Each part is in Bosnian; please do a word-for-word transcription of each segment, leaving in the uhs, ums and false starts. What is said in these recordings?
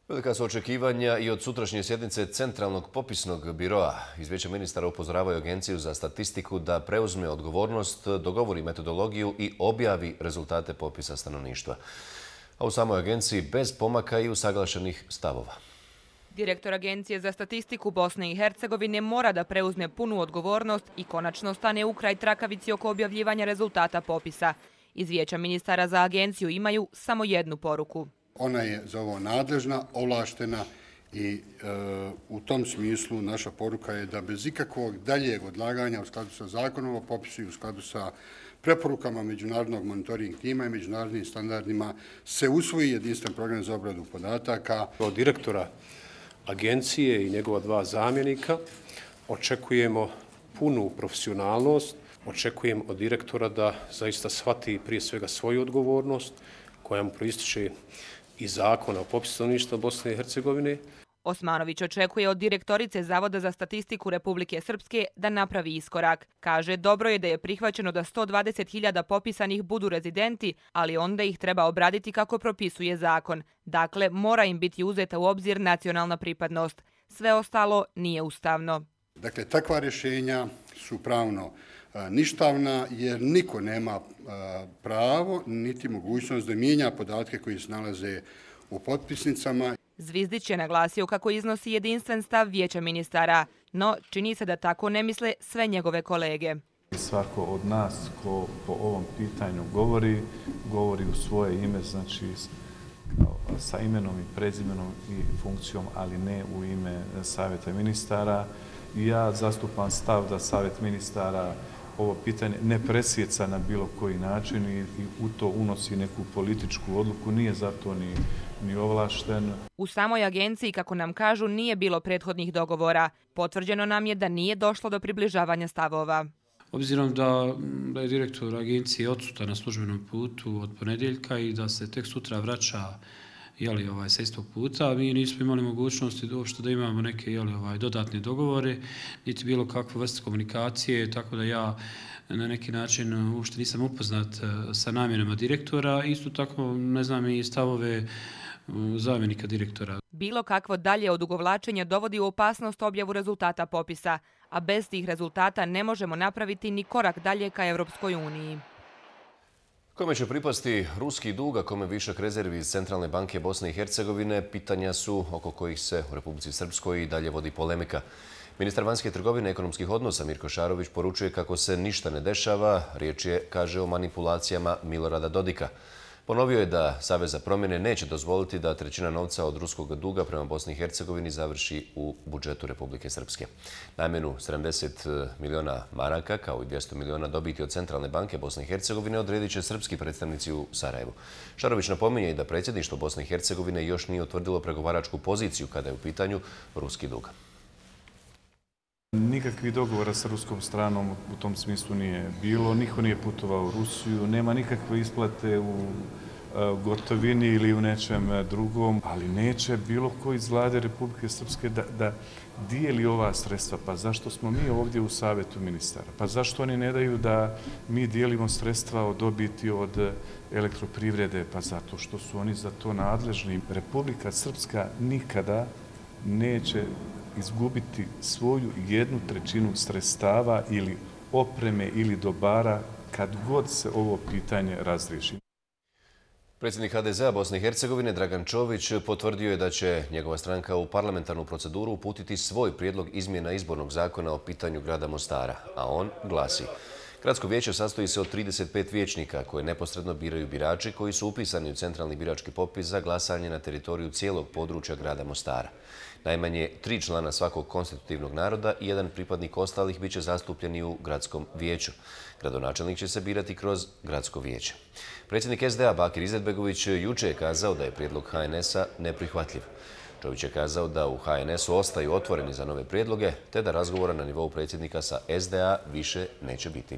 Velika su očekivanja i od sutrašnje sjednice Centralnog popisnog biroa. Iz Vijeća ministara upozoravaju Agenciju za statistiku da preuzme odgovornost, dogovori metodologiju i objavi rezultate popisa stanovništva. A u samoj agenciji bez pomaka i usaglašenih stavova. Direktor Agencije za statistiku Bosne i Hercegovine mora da preuzme punu odgovornost i konačno stane u kraj trakavici oko objavljivanja rezultata popisa. Iz Vijeća ministara za agenciju imaju samo jednu poruku. Ona je za ovo nadležna, ovlaštena i e, u tom smislu naša poruka je da bez ikakvog daljeg odlaganja u skladu sa zakonom o popisu i u skladu sa preporukama međunarodnog monitoring tima i međunarodnim standardima se usvoji jedinstven program za obradu podataka. Od direktora agencije i njegova dva zamjenika očekujemo punu profesionalnost, očekujem od direktora da zaista shvati prije svega svoju odgovornost koja mu proističe iz zakona o popisu stanovništva Bosne i Hercegovine. Osmanović očekuje od direktorice Zavoda za statistiku Republike Srpske da napravi iskorak. Kaže, dobro je da je prihvaćeno da sto dvadeset hiljada popisanih budu rezidenti, ali onda ih treba obraditi kako propisuje zakon. Dakle, mora im biti uzeta u obzir nacionalna pripadnost. Sve ostalo nije ustavno. Dakle, takva rješenja su pravno ništavna jer niko nema pravo niti mogućnost da mijenja podatke koji se nalaze u potpisnicama. Zvizdić je naglasio kako iznosi jedinstven stav Vijeća ministara, no čini se da tako ne misle sve njegove kolege. Svako od nas ko po ovom pitanju govori, govori u svoje ime, znači sa imenom i prezimenom i funkcijom, ali ne u ime Savjeta ministara. Ja zastupam stav da Savjet ministara ovo pitanje ne presjeca na bilo koji način i, i u to unosi neku političku odluku, nije zato ni, ni ovlašten. U samoj agenciji, kako nam kažu, nije bilo prethodnih dogovora. Potvrđeno nam je da nije došlo do približavanja stavova. Obzirom da, da je direktor agencije odsutan na službenom putu od ponedjeljka i da se tek sutra vraća jeli, ovaj, sa istog puta, mi nismo imali mogućnosti uopšte da imamo neke jeli, ovaj, dodatne dogovore, niti bilo kakvu vrstu komunikacije, tako da ja na neki način uopšte nisam upoznat sa namjenama direktora, isto tako ne znam i stavove zamjenika direktora. Bilo kakvo dalje odugovlačenje dovodi u opasnost objavu rezultata popisa, a bez tih rezultata ne možemo napraviti ni korak dalje ka Evropskoj uniji. Kome će pripasti ruski dug, a kome višak rezervi iz Centralne banke Bosne i Hercegovine, pitanja su oko kojih se u Republici Srpskoj i dalje vodi polemika. Ministar vanjske trgovine i ekonomskih odnosa Mirko Šarović poručuje kako se ništa ne dešava, riječ je, kaže, o manipulacijama Milorada Dodika. Ponovio je da Savez za promjene neće dozvoliti da trećina novca od ruskog duga prema Bosni i Hercegovini završi u budžetu Republike Srpske. Namjenu sedamdeset miliona maraka kao i dvjesto miliona dobiti od Centralne banke Bosne i Hercegovine odredit će srpski predstavnici u Sarajevu. Šarović napominje i da predsjedništvo Bosne i Hercegovine još nije utvrdilo pregovaračku poziciju kada je u pitanju ruski dug. Nikakvih dogovora sa ruskom stranom u tom smislu nije bilo, niko nije putovao u Rusiju, nema nikakve isplate u gotovini ili u nečem drugom, ali neće bilo ko iz vlade Republike Srpske da, da dijeli ova sredstva. Pa zašto smo mi ovdje u Savjetu ministara? Pa zašto oni ne daju da mi dijelimo sredstva od dobiti od elektroprivrede? Pa zato što su oni za to nadležni. Republika Srpska nikada neće izgubiti svoju jednu trećinu sredstava ili opreme ili dobara kad god se ovo pitanje razriješi. Predsjednik H D Z-a Bosne i Hercegovine Dragan Čović potvrdio je da će njegova stranka u parlamentarnu proceduru uputiti svoj prijedlog izmjena izbornog zakona o pitanju grada Mostara, a on glasi: Gradsko vijeće sastoji se od trideset pet vijećnika koje neposredno biraju birači koji su upisani u centralni birački popis za glasanje na teritoriju cijelog područja grada Mostara. Najmanje tri člana svakog konstitutivnog naroda i jedan pripadnik ostalih bit će zastupljeni u gradskom vijeću. Gradonačelnik će se birati kroz gradsko vijeće. Predsjednik S D A Bakir Izetbegović juče je kazao da je prijedlog H N S-a neprihvatljiv. Čović je kazao da u H N S-u ostaju otvoreni za nove prijedloge, te da razgovora na nivou predsjednika sa S D A više neće biti.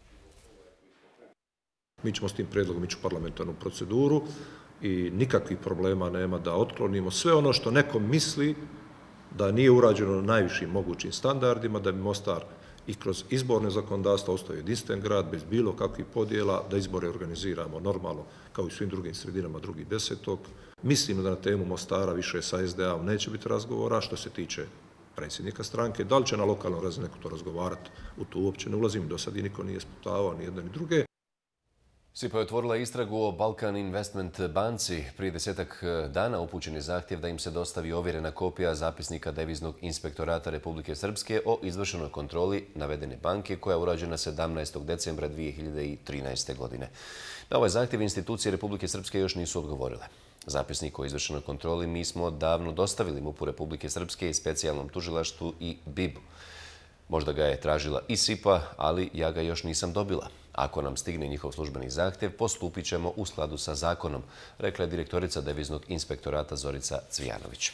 Mi ćemo s tim prijedlogom ići u parlamentarnu proceduru i nikakvih problema nema da otklonimo sve ono što neko misli da nije urađeno na najvišim mogućim standardima, da bi Mostar i kroz izborne zakonodavstva ostao jedinstven grad bez bilo kakvih podjela, da izbore organiziramo normalno kao i svim drugim sredinama drugi desetog. Mislim da na temu Mostara više sa es de a-om neće biti razgovora. Što se tiče predsjednika stranke, da li će na lokalnoj razini neko to razgovarati, u to uopće ne ulazim, do sad i niko nije sputavao ni jedne ni druge. SIPA je otvorila istragu o Balkan Investment banci. Prije desetak dana upućen je zahtjev da im se dostavi ovjerena kopija zapisnika deviznog inspektorata Republike Srpske o izvršenoj kontroli navedene banke koja je urađena sedamnaestog decembra dvije hiljade trinaeste. godine. Na ovaj zahtjev institucije Republike Srpske još nisu odgovorile. Zapisnik o izvršenoj kontroli mi smo davno dostavili MUP-u Republike Srpske i specijalnom tužilaštvu i B I B-u. Možda ga je tražila i SIPA, ali ja ga još nisam dobila. Ako nam stigne njihov službeni zahtjev, postupit ćemo u skladu sa zakonom, rekla je direktorica deviznog inspektorata Zorica Cvijanović.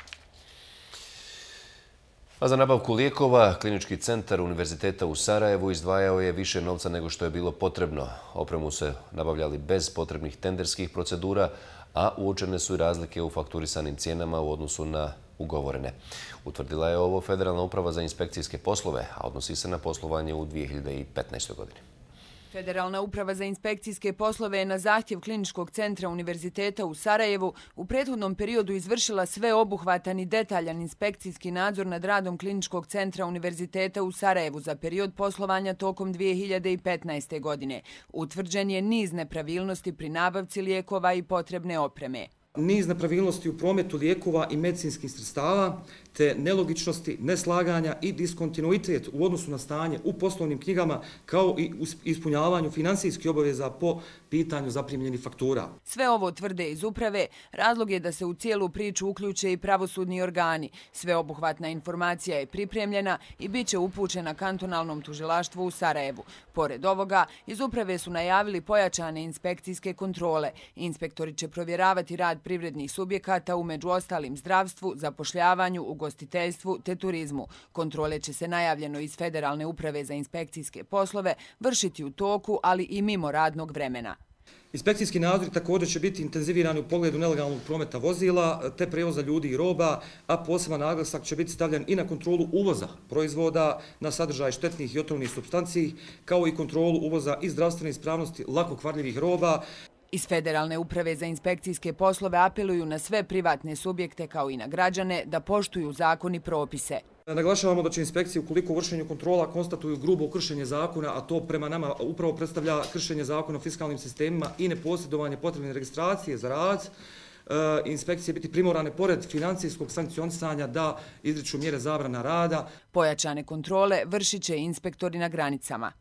A za nabavku lijekova, Klinički centar Univerziteta u Sarajevu izdvajao je više novca nego što je bilo potrebno. Opremu se nabavljali bez potrebnih tenderskih procedura, a uočene su i razlike u fakturisanim cijenama u odnosu na ugovorene. Utvrdila je ovo Federalna uprava za inspekcijske poslove, a odnosi se na poslovanje u dvije hiljade petnaestoj. godini. Federalna uprava za inspekcijske poslove je na zahtjev Kliničkog centra Univerziteta u Sarajevu u prethodnom periodu izvršila sveobuhvatan i detaljan inspekcijski nadzor nad radom Kliničkog centra Univerziteta u Sarajevu za period poslovanja tokom dvije hiljade petnaeste. godine. Utvrđen je niz nepravilnosti pri nabavci lijekova i potrebne opreme. Niz nepravilnosti u prometu lijekova i medicinskih sredstava, te nelogičnosti, neslaganja i diskontinuitet u odnosu na stanje u poslovnim knjigama, kao i u ispunjavanju finansijskih obaveza po pitanju zaprimljenih faktura. Sve ovo tvrde iz uprave, razlog je da se u cijelu priču uključe i pravosudni organi. Sveobuhvatna informacija je pripremljena i bit će upućena kantonalnom tužilaštvu u Sarajevu. Pored ovoga, iz uprave su najavili pojačane inspekcijske kontrole. Inspektori će provjeravati rad privrednih subjekata u među ostalim zdravstvu, zapošljavanju, ugostiteljstvu te turizmu. Kontrole će se najavljeno iz Federalne uprave za inspekcijske poslove vršiti u toku, ali i mimo radnog vremena. Inspekcijski nadzori također će biti intenzivirani u pogledu nelegalnog prometa vozila te prevoza ljudi i roba, a poseban naglasak će biti stavljen i na kontrolu uvoza proizvoda na sadržaj štetnih i otrovnih supstanci, kao i kontrolu uvoza i zdravstvene ispravnosti lako kvarljivih roba. Iz Federalne uprave za inspekcijske poslove apeluju na sve privatne subjekte kao i na građane da poštuju zakon i propise. Naglašavamo da će inspekcije ukoliko u vršenju kontrola konstatuju grubo kršenje zakona, a to prema nama upravo predstavlja kršenje zakona o fiskalnim sistemima i neposjedovanje potrebne registracije za rad, inspekcije biti primorane pored financijskog sankcionisanja da izriču mjere zabrana rada. Pojačane kontrole vršit će inspektori na granicama.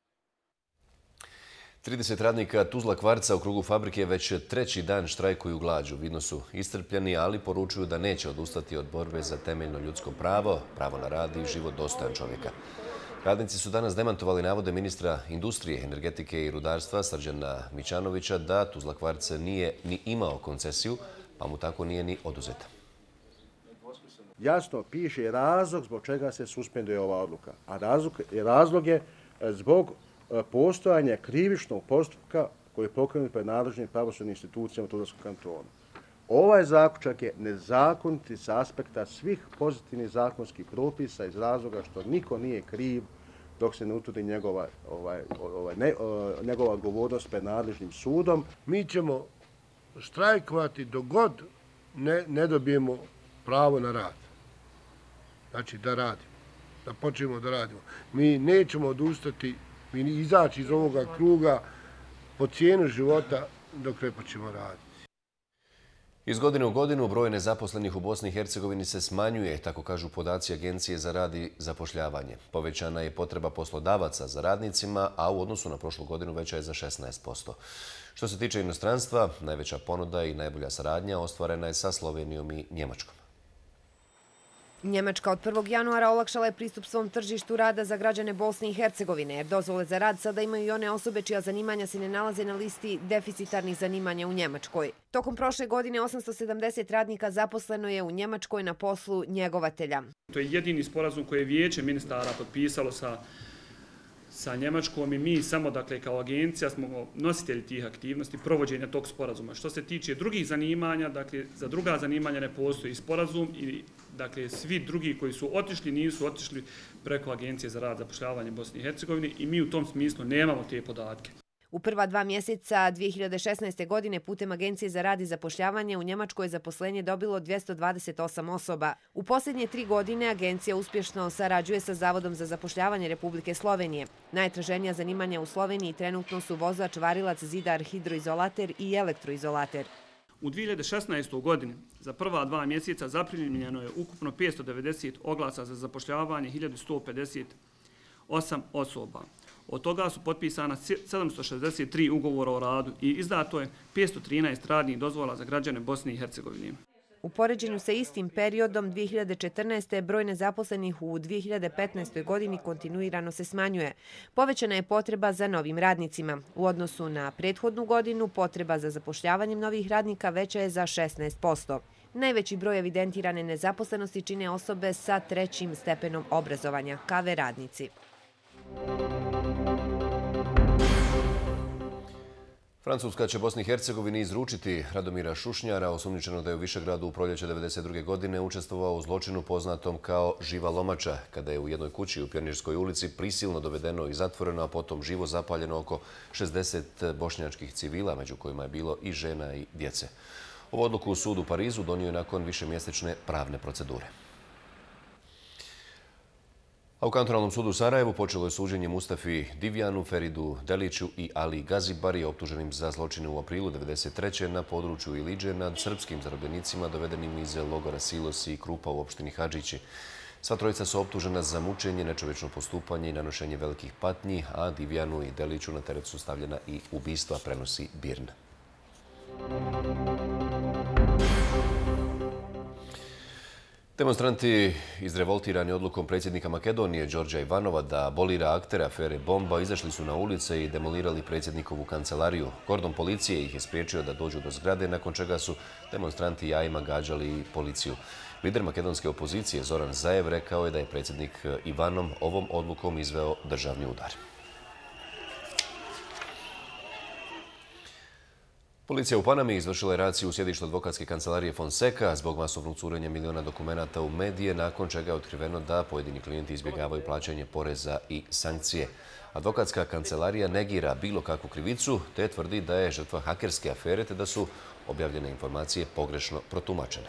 trideset radnika Tuzla Kvarca u krugu fabrike već treći dan štrajkuju glađu. Vidno su iscrpljeni, ali poručuju da neće odustati od borbe za temeljno ljudsko pravo, pravo na rad i život dostojan čovjeka. Radnici su danas demantovali navode ministra industrije, energetike i rudarstva Srđana Mićanovića da Tuzla Kvarca nije ni imao koncesiju, pa mu tako nije ni oduzeta. Jasno piše razlog zbog čega se suspenduje ova odluka, a razlog, razlog je zbog postojanja krivičnog postupka koji je pokrenut pred nadležnim pravosudnim institucijama u Tuzlanskom kantonu. Ovaj zaključak je nezakonit s aspekta svih pozitivnih zakonskih propisa iz razloga što niko nije kriv dok se ne utvrdi njegova, ovaj, ovaj, ne, njegova odgovornost pred nadležnim sudom. Mi ćemo štrajkovati dok god ne, ne dobijemo pravo na rad. Znači da radimo, da počnemo da radimo. Mi nećemo odustati, mi izaći iz ovoga kruga po cijenu života dok ne počnemo raditi. Iz godine u godinu broj nezaposlenih u Bosni i Hercegovini se smanjuje, tako kažu podaci Agencije za rad i zapošljavanje. Povećana je potreba poslodavaca za radnicima, a u odnosu na prošlu godinu veća je za šesnaest posto. Što se tiče inostranstva, najveća ponuda i najbolja saradnja ostvarena je sa Slovenijom i Njemačkom. Njemačka od prvog januara olakšala je pristup svom tržištu rada za građane Bosne i Hercegovine, jer dozvole za rad sada imaju i one osobe čija zanimanja se ne nalaze na listi deficitarnih zanimanja u Njemačkoj. Tokom prošle godine osamsto sedamdeset radnika zaposleno je u Njemačkoj na poslu njegovatelja. To je jedini sporazum koji je vijeće ministara potpisalo sa sa Njemačkom i mi samo, dakle, kao agencija smo nositelji tih aktivnosti, provođenja tog sporazuma. Što se tiče drugih zanimanja, dakle, za druga zanimanja ne postoji sporazum i Dakle, svi drugi koji su otišli nisu otišli preko Agencije za rad i zapošljavanje Bosne i Hercegovine i mi u tom smislu nemamo te podatke. U prva dva mjeseca dvije hiljade šesnaeste. godine putem Agencije za rad i zapošljavanje u Njemačkoj je zaposlenje dobilo dvjesto dvadeset osam osoba. U posljednje tri godine agencija uspješno sarađuje sa Zavodom za zapošljavanje Republike Slovenije. Najtraženija zanimanja u Sloveniji trenutno su vozač, varilac, zidar, hidroizolater i elektroizolater. U dvije hiljade šesnaestoj. godini za prva dva mjeseca zaprimljeno je ukupno petsto devedeset oglasa za zapošljavanje hiljadu sto pedeset osam osoba. Od toga su potpisana sedamsto šezdeset tri ugovora o radu i izdato je petsto trinaest radnih dozvola za građane Bosne i Hercegovine. U poređenju sa istim periodom dvije hiljade četrnaeste. broj nezaposlenih u dvije hiljade petnaestoj. godini kontinuirano se smanjuje. Povećana je potreba za novim radnicima. U odnosu na prethodnu godinu potreba za zapošljavanjem novih radnika veća je za šesnaest posto. Najveći broj evidentirane nezaposlenosti čine osobe sa trećim stepenom obrazovanja, K V radnici. Francuska će Bosni i Hercegovini izručiti Radomira Šušnjara, osumnjičenog da je u Višegradu u proljeće devedeset druge. godine učestvovao u zločinu poznatom kao Živa lomača, kada je u jednoj kući u Pionirskoj ulici prisilno dovedeno i zatvoreno, a potom živo zapaljeno oko šezdeset bošnjačkih civila, među kojima je bilo i žena i djece. Ovu odluku u sudu u Parizu donio je nakon višemjesečne pravne procedure. A u kantonalnom sudu u Sarajevu počelo je suđenje Mustafi Divjanu, Feridu Deliću i Ali Gazibari, optuženim za zločine u aprilu devedeset treće. na području Iliđe nad srpskim zarobljenicima dovedenim iz logora Silos i Krupa u opštini Hadžići. Sva trojica su optužena za mučenje, nečovečno postupanje i nanošenje velikih patnji, a Divjanu i Deliću na teret su stavljena i ubistva, prenosi Birn. Demonstranti izrevoltirani odlukom predsjednika Makedonije Đorđa Ivanova da abolira aktere afere bomba izašli su na ulice i demolirali predsjednikovu kancelariju. Kordon policije ih je spriječio da dođu do zgrade, nakon čega su demonstranti jajima gađali policiju. Lider makedonske opozicije Zoran Zaev rekao je da je predsjednik Ivanov ovom odlukom izveo državni udar. Policija u Panami izvršila je raciju u sjedištu advokatske kancelarije Fonseca zbog masovnog curenja miliona dokumenata u medije, nakon čega je otkriveno da pojedini klijenti izbjegavaju plaćanje poreza i sankcije. Advokatska kancelarija negira bilo kakvu krivicu, te tvrdi da je žrtva hakerske afere te da su objavljene informacije pogrešno protumačene.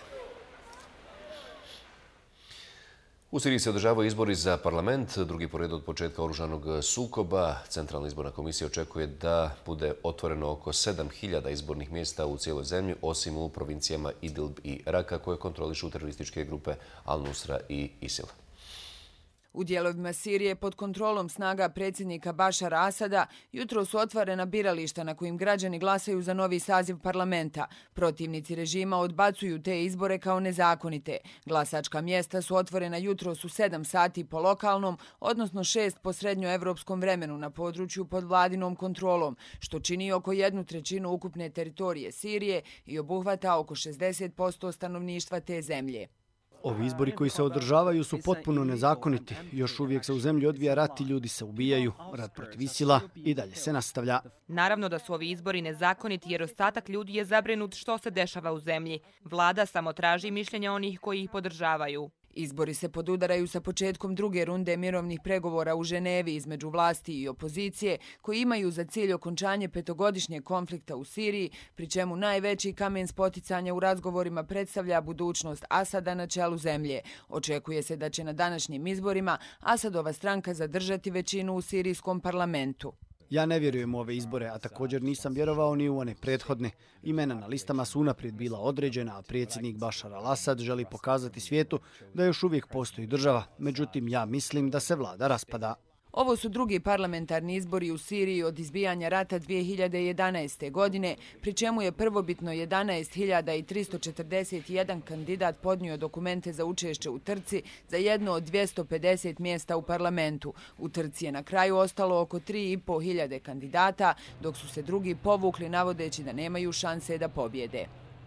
U Siriji se održavaju izbori za parlament, drugi po redu od početka oružanog sukoba. Centralna izborna komisija očekuje da bude otvoreno oko sedam hiljada izbornih mjesta u cijeloj zemlji, osim u provincijama Idlib i Raka, koje kontrolišu terorističke grupe Al-Nusra i ISIL. U dijelovima Sirije pod kontrolom snaga predsjednika Bašara Asada jutro su otvorena birališta na kojim građani glasaju za novi saziv parlamenta. Protivnici režima odbacuju te izbore kao nezakonite. Glasačka mjesta su otvorena jutro su sedam sati po lokalnom, odnosno šest po srednjoevropskom vremenu na području pod vladinom kontrolom, što čini oko jednu trećinu ukupne teritorije Sirije i obuhvata oko šezdeset posto stanovništva te zemlje. Ovi izbori koji se održavaju su potpuno nezakoniti. Još uvijek se u zemlji odvija rat i ljudi se ubijaju. Rat protiv ISIL-a i dalje se nastavlja. Naravno da su ovi izbori nezakoniti jer ostatak ljudi je zabrinut što se dešava u zemlji. Vlada samo traži mišljenja onih koji ih podržavaju. Izbori se podudaraju sa početkom druge runde mirovnih pregovora u Ženevi između vlasti i opozicije, koji imaju za cilj okončanje petogodišnjeg konflikta u Siriji, pri čemu najveći kamen spoticanja u razgovorima predstavlja budućnost Asada na čelu zemlje. Očekuje se da će na današnjim izborima Asadova stranka zadržati većinu u sirijskom parlamentu. Ja ne vjerujem u ove izbore, a također nisam vjerovao ni u one prethodne. Imena na listama su unaprijed bila određena, a predsjednik Bašar al-Asad želi pokazati svijetu da još uvijek postoji država. Međutim, ja mislim da se vlada raspada. Ovo su drugi parlamentarni izbori u Siriji od izbijanja rata dvije hiljade jedanaeste. godine, pri čemu je prvobitno jedanaest hiljada tristo četrdeset jedan kandidat podnio dokumente za učešće u trci za jedno od dvjesto pedeset mjesta u parlamentu. U trci je na kraju ostalo oko tri i po hiljade kandidata, dok su se drugi povukli navodeći da nemaju šanse da pobjede.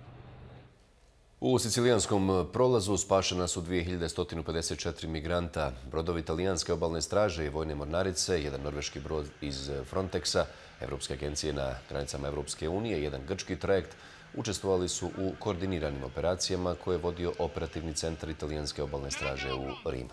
U sicilijanskom prolazu spašena su dvije hiljade sto pedeset četiri migranta. Brodovi italijanske obalne straže i vojne mornarice, jedan norveški brod iz Frontexa, Evropske agencije na granicama Evropske unije, jedan grčki trajekt, učestvovali su u koordiniranim operacijama koje je vodio operativni centar italijanske obalne straže u Rimu.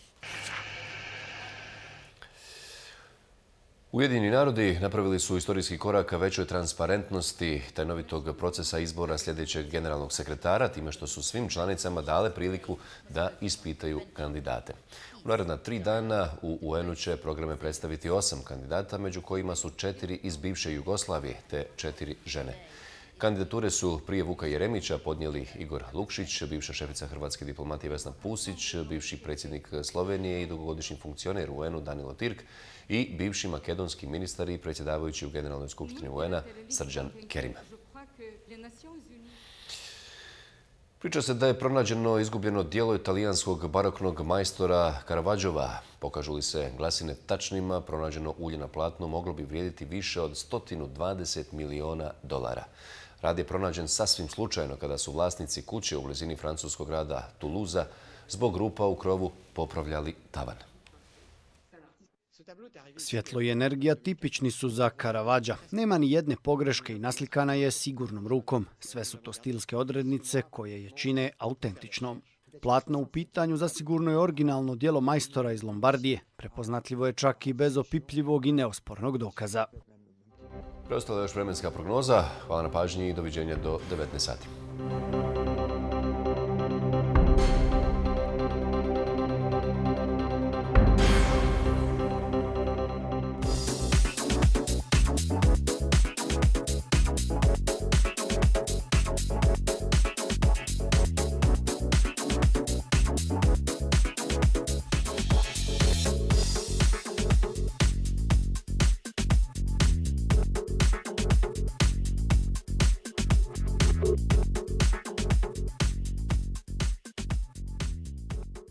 Ujedinjeni narodi napravili su istorijski korak ka većoj transparentnosti tajnovitog procesa izbora sljedećeg generalnog sekretara, time što su svim članicama dale priliku da ispitaju kandidate. U naredna tri dana u U N-u će programe predstaviti osam kandidata, među kojima su četiri iz bivše Jugoslavije te četiri žene. Kandidature su prije Vuka Jeremića podnijeli Igor Lukšić, bivša šefica hrvatske diplomatije Vesna Pusić, bivši predsjednik Slovenije i dugogodišnji funkcioner U N-u Danilo Tirk i bivši makedonski ministar i predsjedavajući u Generalnoj skupštini U N-a Srđan Kerim. Priča se da je pronađeno izgubljeno dijelo italijanskog baroknog majstora Caravaggioa. Pokažu li se glasine tačnima, pronađeno ulje na platnu moglo bi vrijediti više od sto dvadeset miliona dolara. Rad je pronađen sasvim slučajno kada su vlasnici kuće u blizini francuskog grada Toulouse zbog rupa u krovu popravljali tavan. Svjetlo i energija tipični su za Caravaggia. Nema ni jedne pogreške i naslikana je sigurnom rukom. Sve su to stilske odrednice koje je čine autentičnom. Platno u pitanju zasigurno je originalno djelo majstora iz Lombardije. Prepoznatljivo je čak i bez opipljivog i neospornog dokaza. Preostala je još vremenska prognoza. Hvala na pažnji i doviđenja do devetnaest sati.